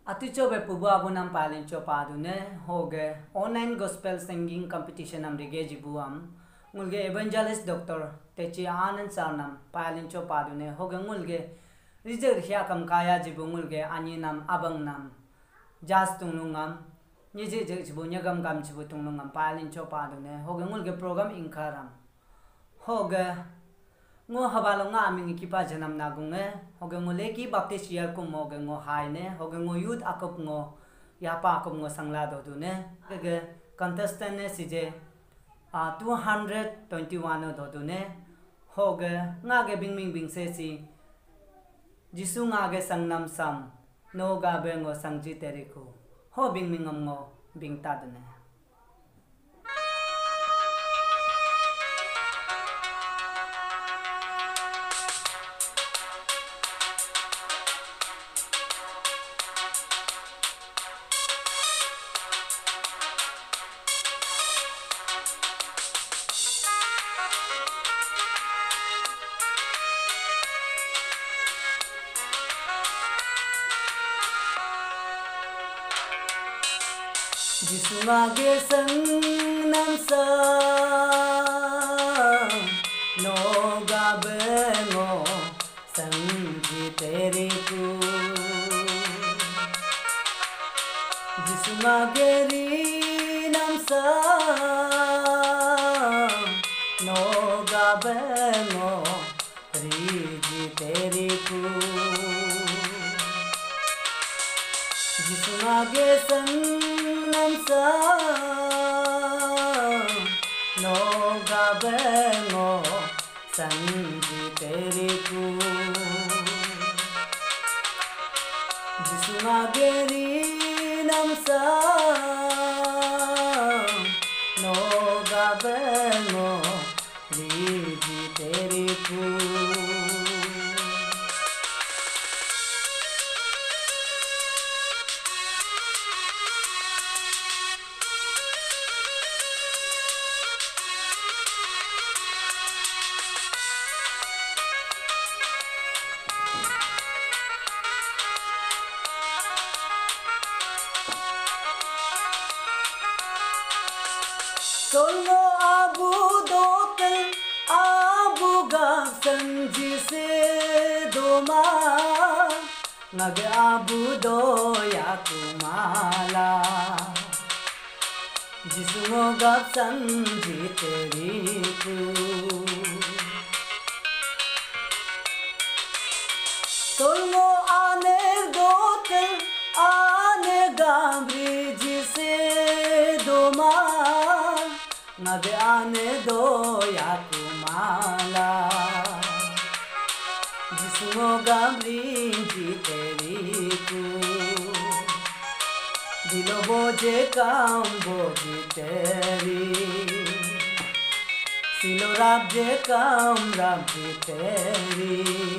Aticho be pubu abunam palincho padune hoge online gospel singing competition am rige jibuam ngulge evangelist doctor techi anand sarnam palincho padune hoge ngulge rijer hya kam kaya jibu ngulge aninam abangnam jas tunglungam nije je jibu nyagam gam jibu tunglungam palincho padune hoge ngulge program inkaram hoge ngo habalo nga aming kipa janam nagunge hoge ngole ki baptist year kum hoge ngo haine hoge ngo youth akop ngo yapa akop ngo sangla do dune ge contestant ne sije 221 do dune hoge nga ge bing bing se si jisu nga ge sangnam sam no ga be ngo sangji teriku ho bing ngo bing ta dune जिसु आगे संगनम सा no गाबे no संगी तेरे को जिसु आगे रीनम सा नो गाबे नो रीजी तेरे को जिसु आगे संगनमसा नो गाबे नो संगी तेरे को जिसु आगे रीनमसा नो गाबे नो रीजी तेरे को Solo abu dotel abu gaksan jise doma nage abu do ya kumala jismo gaksan jiteri ku solo ane dotel ane gambri jise doma नगे आने दो या कुमाला जिसमो गामरी जी तेरी को दिलो बोझे काम बोझी तेरी सिलो राज्य काम राज्य तेरी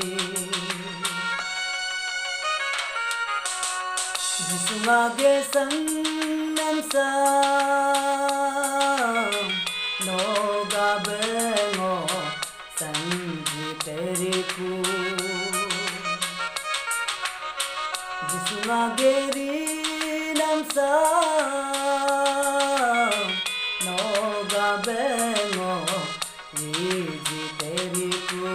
जिसमा गे संगम सा नो गाबे नो संगी तेरे को जिसु आगे रीनमसा नो गाबे नो रीजी तेरे को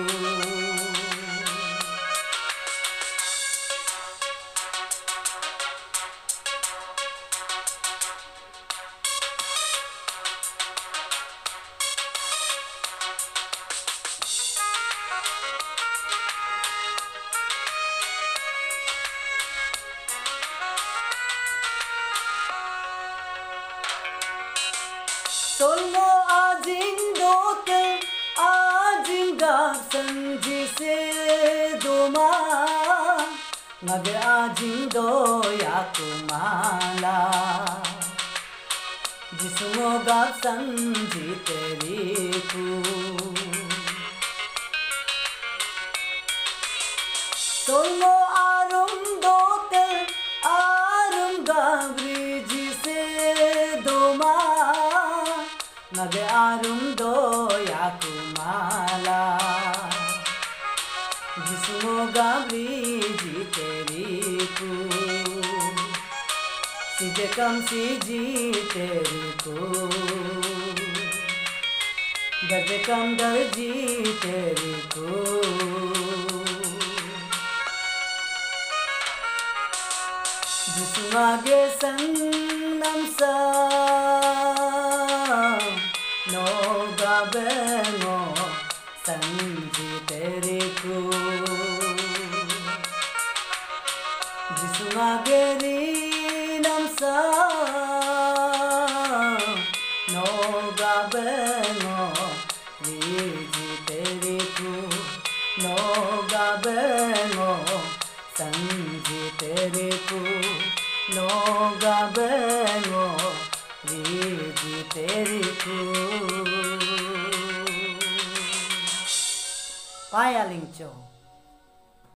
Solo ajing dote ajing gaksan jise doma nage ajing do ya kumala jismo gaksan jiteri ku solo arum dote arum gabri jise doma nage arum do ya kumala जिसमो गाबरी जी तेरी को सीधे कम सी जी तेरी को दर्द कम दर्जी तेरी को जिसम आगे संगम सा नोगा बेंगो संजी तेरी को जिसम आगे रीनम सा नोगा बेंगो रीजी तेरी को नोगा बेंगो संजी तेरे को नोगा बेंगो रीजी तेरे को पाया लिंचो।